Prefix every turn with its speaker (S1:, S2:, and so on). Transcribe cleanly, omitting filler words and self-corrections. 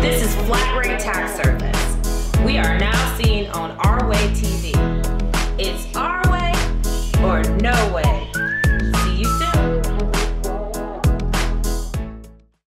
S1: This is Flat Rate Tax Service. We are now seen on Our Way TV.